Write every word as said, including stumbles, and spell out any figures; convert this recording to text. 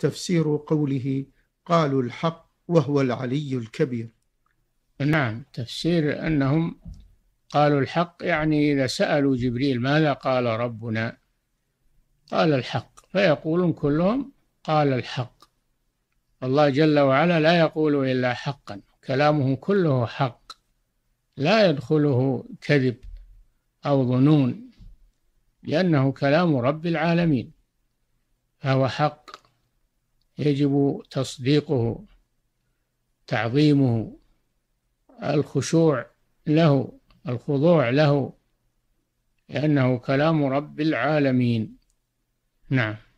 تفسير قوله قالوا الحق وهو العلي الكبير. نعم، تفسير أنهم قالوا الحق يعني إذا سألوا جبريل ماذا قال ربنا قال الحق، فيقولون كلهم قال الحق. الله جل وعلا لا يقول إلا حقا، كلامه كله حق لا يدخله كذب أو ظنون، لأنه كلام رب العالمين، فهو حق يجب تصديقه، تعظيمه، الخشوع له، الخضوع له، لأنه كلام رب العالمين. نعم.